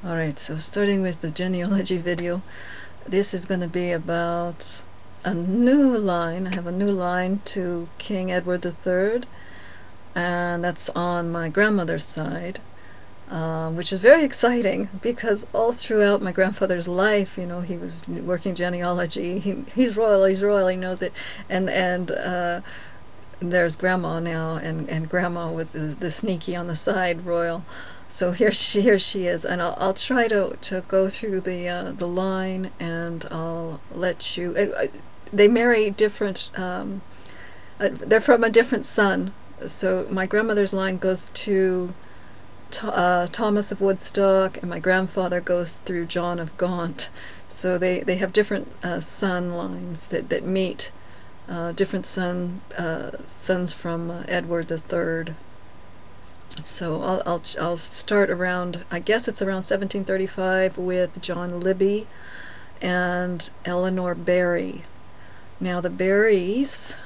Alright, so starting with the genealogy video, this is going to be about a new line. I have a new line to King Edward III, and that's on my grandmother's side, which is very exciting because all throughout my grandfather's life, you know, he was working genealogy. He's royal, he knows it, and there's grandma now, and grandma was the sneaky on the side royal. So here she is, and I'll try to go through the line, and I'll let you. They marry different. They're from a different son. So my grandmother's line goes to Thomas of Woodstock, and my grandfather goes through John of Gaunt. So they have different son lines that meet. Different sons from Edward III. So I'll start around, I guess it's around 1735, with John Libby and Eleanor Barry. Now the Barrys,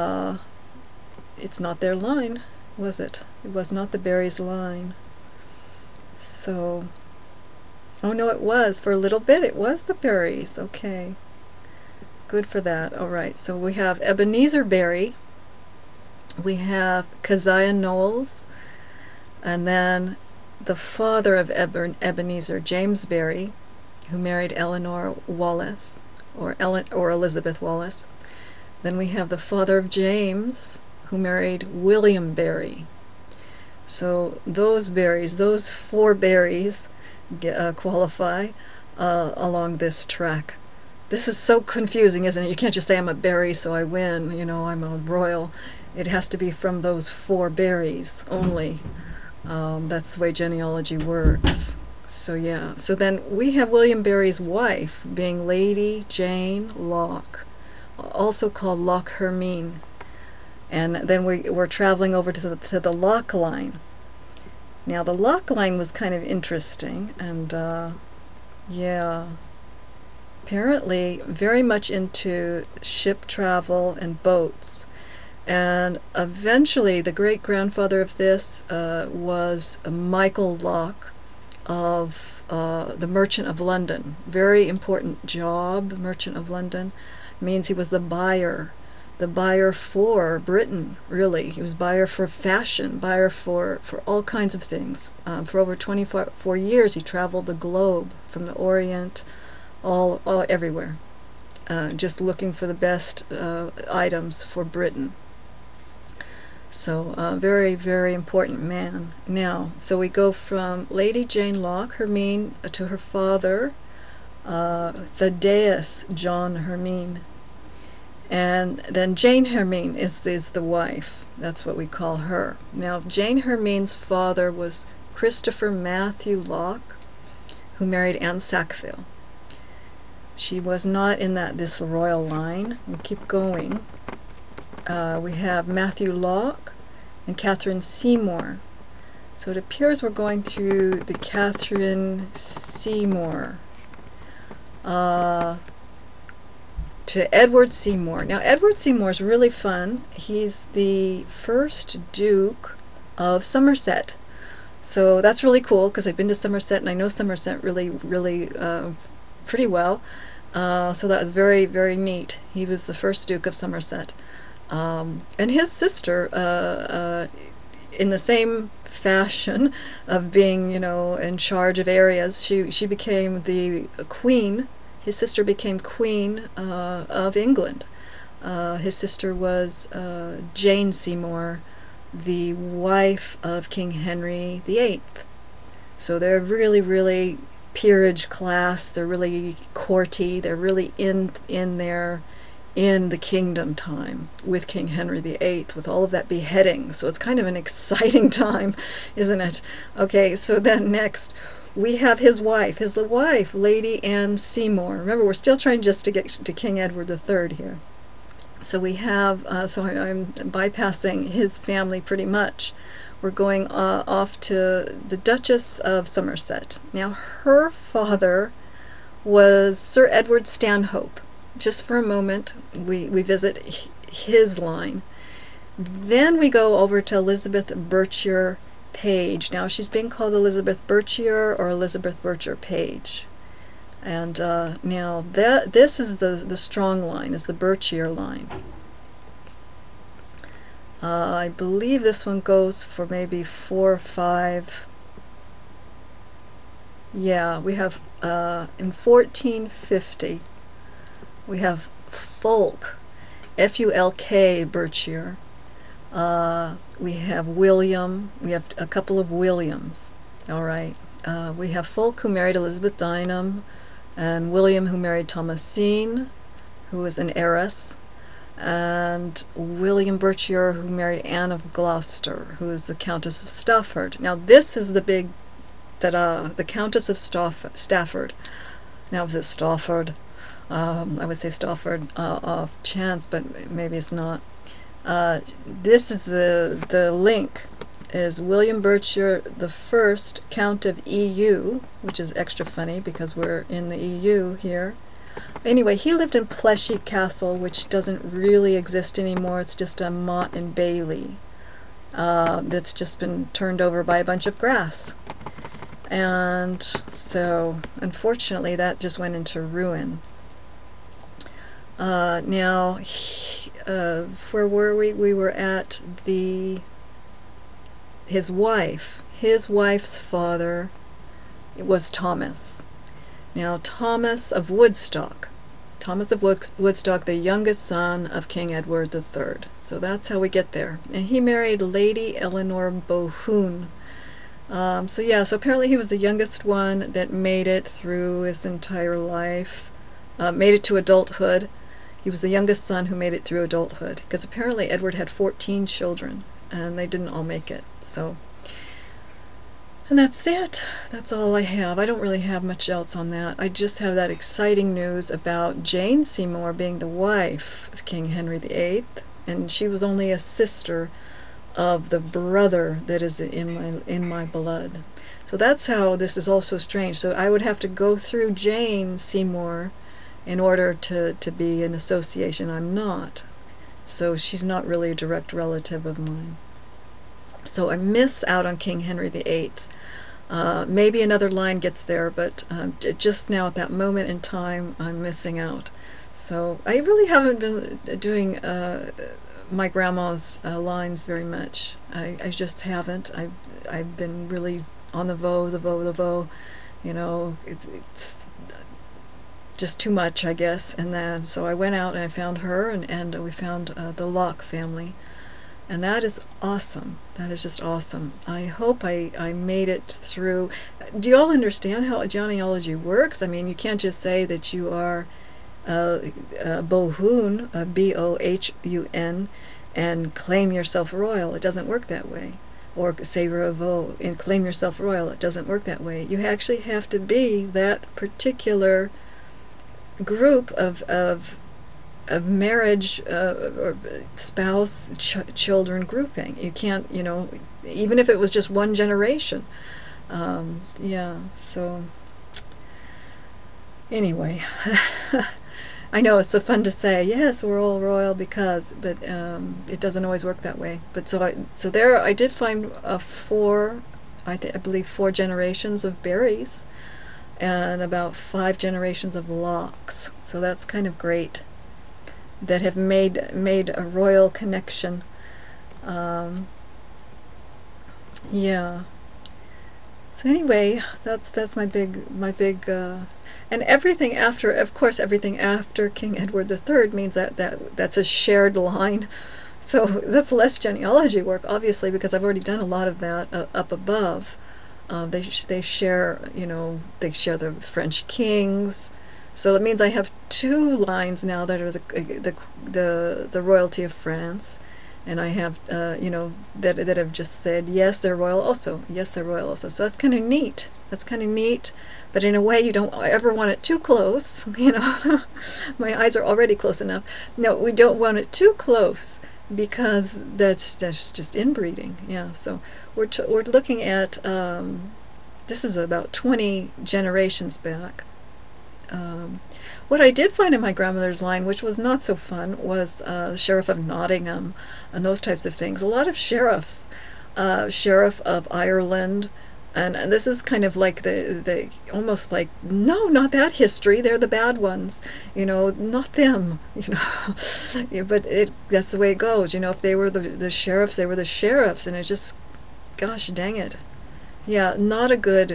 it's not their line, was it? It was not the Barrys' line. So, oh no, it was. For a little bit it was the Barrys. Okay. Good for that. Alright, so we have Ebenezer Barry, we have Keziah Knowles, and then the father of Ebenezer, James Barry, who married Eleanor Wallace, or Elizabeth Wallace. Then we have the father of James, who married William Barry. So those Barrys, those four Barrys, qualify along this track. This is so confusing, isn't it? You can't just say I'm a Barry so I win, you know, I'm a royal. It has to be from those four Barrys only. That's the way genealogy works. So yeah, so then we have William Barry's wife being Lady Jane Locke, also called Locke Hermine. And then we're traveling over to the Locke line. Now the Locke line was kind of interesting, and yeah, apparently very much into ship travel and boats. And eventually the great-grandfather of this was Michael Locke of the Merchant of London. Very important job. Merchant of London means he was the buyer for Britain, really. He was buyer for fashion, buyer for all kinds of things. For over 24 years he traveled the globe, from the Orient, all everywhere, just looking for the best items for Britain. So very, very important man. Now, so we go from Lady Jane Locke Hermine to her father, Thaddeus John Hermine. And then Jane Hermine is the wife. That's what we call her. Now, Jane Hermine's father was Christopher Matthew Locke, who married Anne Sackville. She was not in this royal line. We keep going. We have Matthew Locke and Catherine Seymour. So it appears we're going through the Catherine Seymour to Edward Seymour. Now Edward Seymour is really fun. He's the first Duke of Somerset. So that's really cool because I've been to Somerset and I know Somerset really, really pretty well. So that was very, very neat. He was the first Duke of Somerset. And his sister, in the same fashion of being, you know, in charge of areas, she became the queen. His sister became queen of England. His sister was Jane Seymour, the wife of King Henry VIII. So they're really, really peerage class. They're really courty. They're really in the kingdom time with King Henry VIII, with all of that beheading. So it's kind of an exciting time, isn't it? Okay, so then next we have his wife, Lady Anne Seymour. Remember, we're still trying just to get to King Edward III here. So we have, so I'm bypassing his family pretty much. We're going off to the Duchess of Somerset. Now her father was Sir Edward Stanhope. Just for a moment, we visit his line. Then we go over to Elizabeth Bourchier Page. Now she's being called Elizabeth Bourchier or Elizabeth Bourchier Page. And now this is the strong line, is the Bourchier line. I believe this one goes for maybe 4 or 5. Yeah, we have in 1450 we have Fulk, F-U-L-K Bourchier. We have William. We have a couple of Williams. All right. We have Fulk, who married Elizabeth Dynham, and William, who married Thomasine, who was an heiress, and William Bourchier, who married Anne of Gloucester, who is the Countess of Stafford. Now this is the big ta-da, the Countess of Stafford. Now is it Stafford? I would say Stafford off chance, but maybe it's not. This is the link, is William Bourchier the first, Count of EU, which is extra funny because we're in the EU here. Anyway, he lived in Pleshy Castle, which doesn't really exist anymore. It's just a motte and bailey that's just been turned over by a bunch of grass. And so, unfortunately, that just went into ruin. Now, where were we? We were at his wife. His wife's father was Thomas. Now, Thomas of Woodstock. Thomas of Woodstock, the youngest son of King Edward III. So that's how we get there. And he married Lady Eleanor Bohun. So yeah, so apparently he was the youngest one that made it through his entire life, made it to adulthood. He was the youngest son who made it through adulthood, because apparently Edward had 14 children, and they didn't all make it. So, and that's it. That's all I have. I don't really have much else on that. I just have that exciting news about Jane Seymour being the wife of King Henry VIII, and she was only a sister of the brother that is in my blood. So that's how this is also strange. So I would have to go through Jane Seymour in order to be an association. I'm not. So she's not really a direct relative of mine. So I miss out on King Henry VIII. Maybe another line gets there, but just now at that moment in time, I'm missing out. So I really haven't been doing my grandma's lines very much. I just haven't. I've been really on the Vaux. You know, it's just too much, I guess. And then so I went out and I found her, and we found the Locke family, and that is awesome. That is just awesome. I hope I made it through. Do you all understand how genealogy works? I mean, you can't just say that you are Bohun, B-O-H-U-N, and claim yourself royal. It doesn't work that way. Or say Vaux and claim yourself royal. It doesn't work that way. You actually have to be that particular group of marriage or spouse children grouping. You can't, you know, even if it was just one generation. Yeah, so anyway. I know it's so fun to say, yes, we're all royal because, but it doesn't always work that way. But so there I did find I believe 4 generations of Barrys and about 5 generations of Lockes. So that's kind of great, that have made a royal connection. Yeah. So anyway, that's my big and everything after, of course, everything after King Edward III means that's a shared line. So that's less genealogy work, obviously, because I've already done a lot of that up above. They share, you know, they share the French kings. So it means I have 2 lines now that are the royalty of France. And I have, you know, that have just said, yes, they're royal also. Yes, they're royal also. So that's kind of neat. That's kind of neat. But in a way, you don't ever want it too close. You know, my eyes are already close enough. No, we don't want it too close because that's just inbreeding. Yeah. So we're looking at this is about 20 generations back. What I did find in my grandmother's line, which was not so fun, was the Sheriff of Nottingham and those types of things. A lot of sheriffs Sheriff of Ireland. And this is kind of like the almost like, no, not that history. They're the bad ones, not them, Yeah, but that's the way it goes, If they were the sheriffs, they were the sheriffs, and it just, gosh dang it, yeah, not a good,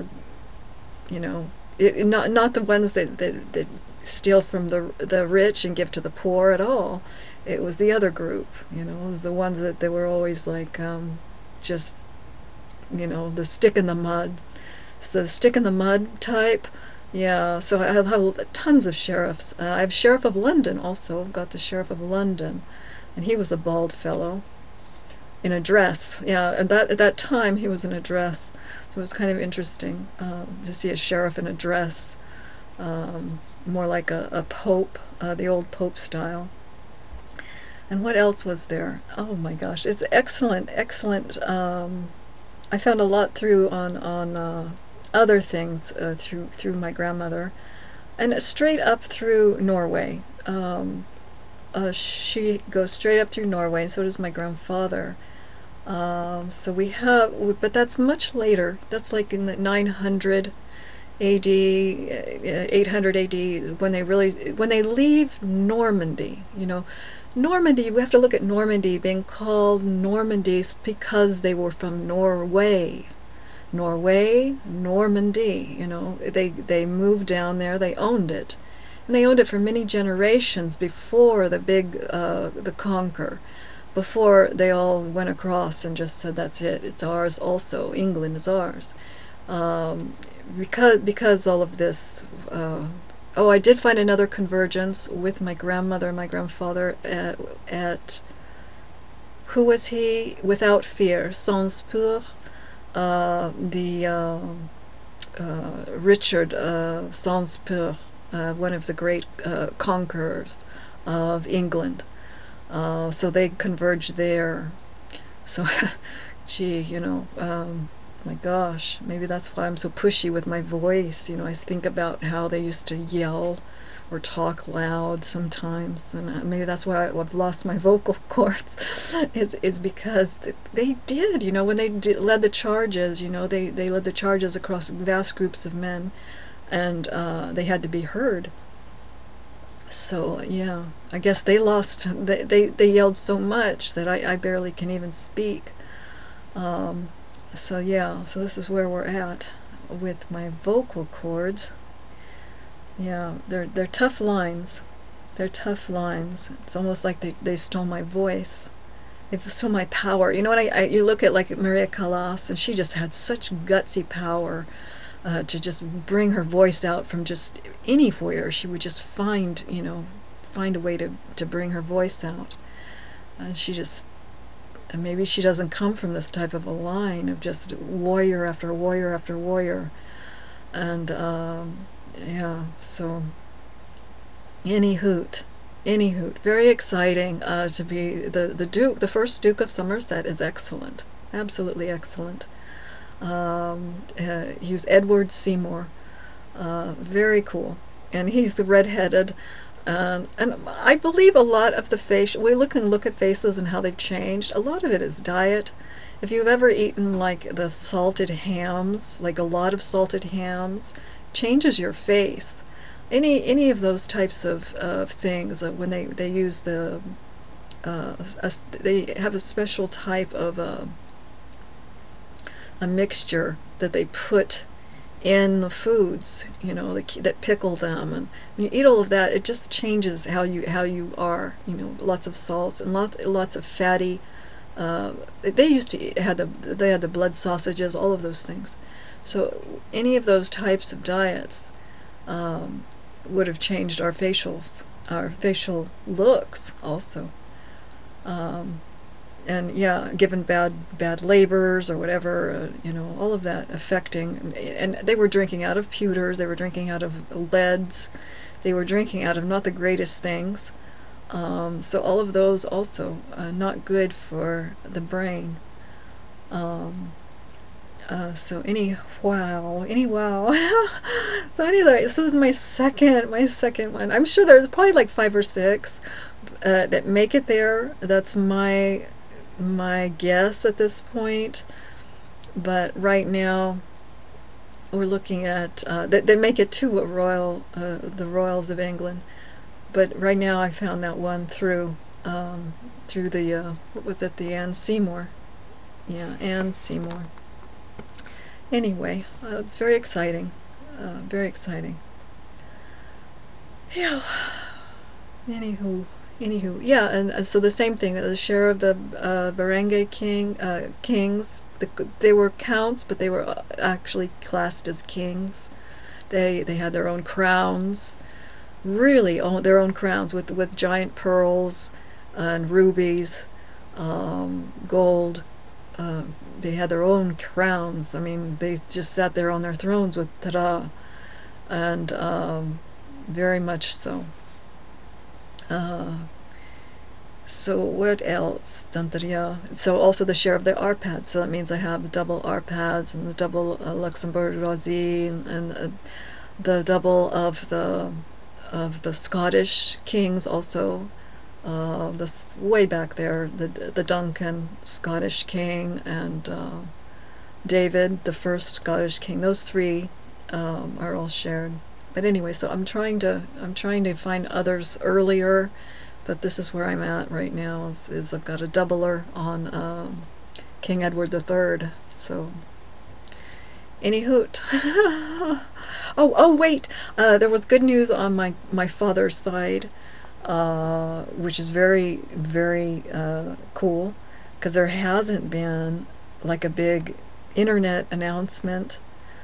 not the ones that steal from the rich and give to the poor at all. It was the other group, it was the ones that they were always like, just, the stick in the mud. It's the stick in the mud type. Yeah, so I have tons of sheriffs. I have Sheriff of London also. I've got the Sheriff of London, and he was a bald fellow in a dress. Yeah, and at that time he was in a dress, so it was kind of interesting to see a sheriff in a dress, more like a pope, the old pope style. And what else was there? Oh my gosh, it's excellent, excellent. I found a lot through on other things through my grandmother, and straight up through Norway. She goes straight up through Norway, and so does my grandfather. So we have, but that's much later. That's like in the 900 A.D., 800 A.D. when they leave Normandy. Normandy, we have to look at Normandy being called Normandies because they were from Norway. Norway, Normandy, they moved down there, they owned it. And they owned it for many generations before the conquer, before they all went across and just said, that's it, it's ours also, England is ours. Because all of this, I did find another convergence with my grandmother and my grandfather at who was he? Without Fear, Sans Peur, Richard Sans Peur, one of the great conquerors of England. So they converged there. So, gee, my gosh, maybe that's why I'm so pushy with my voice. I think about how they used to yell or talk loud sometimes, and maybe that's why I've lost my vocal cords. Is because they did, when they led the charges, they led the charges across vast groups of men, and they had to be heard. So yeah, I guess they lost. They yelled so much that I barely can even speak. So yeah, so this is where we're at with my vocal cords. Yeah, they're tough lines. They're tough lines. It's almost like they stole my voice. They stole my power. You look at like Maria Callas, and she just had such gutsy power to just bring her voice out from just anywhere. She would just find a way to bring her voice out. And she just, and maybe she doesn't come from this type of a line of just warrior after warrior after warrior. And yeah, so any hoot, very exciting to be the Duke. The first Duke of Somerset is excellent, absolutely excellent. He was Edward Seymour, very cool, and he's the red-headed. And I believe a lot of the face, we look at faces and how they've changed. A lot of it is diet. If you've ever eaten like the salted hams, like a lot of salted hams, changes your face. Any of those types of things, when they use they have a special type of a mixture that they put in the foods, that pickle them, and when you eat all of that, it just changes how you are. Lots of salts and lots of fatty. They used to had the blood sausages, all of those things. So any of those types of diets would have changed our facial looks also. And yeah, given bad labors or whatever, all of that affecting, and they were drinking out of pewters, they were drinking out of leads, they were drinking out of not the greatest things, so all of those also not good for the brain. So wow. So anyway, this is my second one. I'm sure there's probably like 5 or 6 that make it there. That's my my guess at this point. But right now, we're looking at they make it to a royal, the royals of England. But right now, I found that one through the what was it, the Anne Seymour? Yeah, Anne Seymour. Anyway, it's very exciting, very exciting. Yeah. Anywho, yeah, and so the same thing. The share of the Barangay kings. They were counts, but they were actually classed as kings. They had their own crowns, really their own crowns with giant pearls and rubies, gold. They had their own crowns. I mean, they just sat there on their thrones with ta-da, and very much so. So what else? So also the share of the arpads. So that means I have double arpads and the double Luxembourg Rosy and the double of the Scottish kings also. This way back there, the Duncan Scottish king and David the first Scottish king. Those three are all shared. But anyway, so I'm trying to find others earlier, but this is where I'm at right now. Is I've got a doubler on King Edward III. So, any hoot. Oh wait, there was good news on my father's side, which is very very cool, because there hasn't been like a big internet announcement.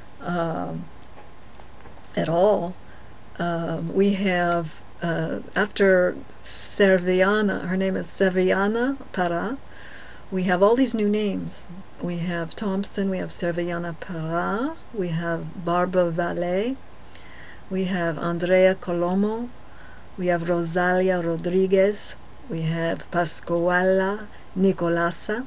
At all. We have, after Serviana, her name is Serviana Para, we have all these new names. We have Thompson, we have Serviana Para, we have Barbara Valet, we have Andrea Colomo, we have Rosalia Rodriguez, we have Pasquala Nicolasa,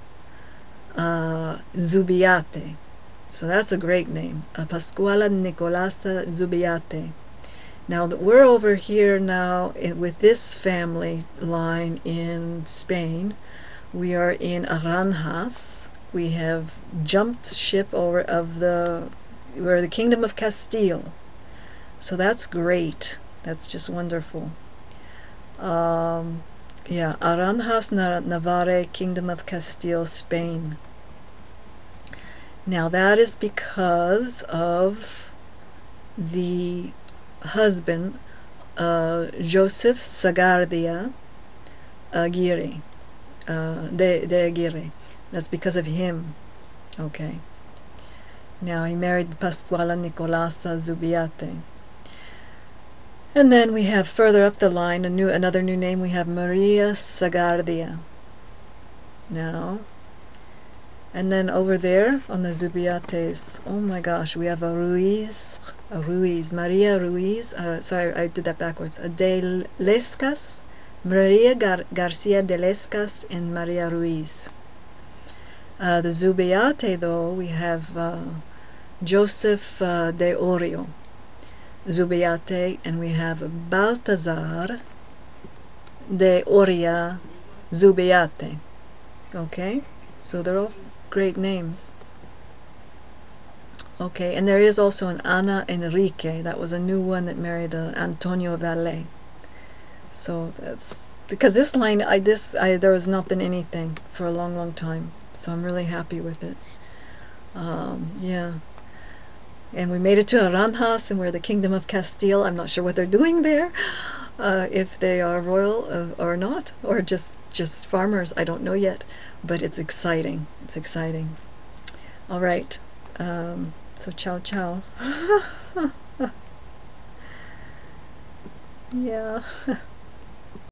Zubiate. So that's a great name, Pasquala Nicolasa Zubiate. Now we're over here now with this family line in Spain. We are in Aranjas. We have jumped ship we're the Kingdom of Castile. So that's great. That's just wonderful. Yeah, Aranjas, Navarre, Kingdom of Castile, Spain. Now that is because of the husband, Joseph Sagardia Aguirre, de Aguirre. That's because of him. Okay. Now he married Pasquala Nicolasa Zubiate. And then we have further up the line another new name. We have Maria Sagardia. Now. And then over there on the Zubiates, oh my gosh, we have a Maria Ruiz, sorry, I did that backwards, de Lescas, Maria Garcia de Lescas, and Maria Ruiz. The Zubiate, though, we have Joseph de Orio, Zubiate, and we have Baltazar de Oria Zubiate. Okay, so they're all great names. Okay, and there is also an Ana Enrique. That was a new one that married Antonio Valle. So that's because this line, there has not been anything for a long, long time. So I'm really happy with it. Yeah. And we made it to Aranjas, and we're the Kingdom of Castile. I'm not sure what they're doing there, if they are royal or not, or just farmers. I don't know yet. But it's exciting. It's exciting. All right. So ciao ciao. Yeah.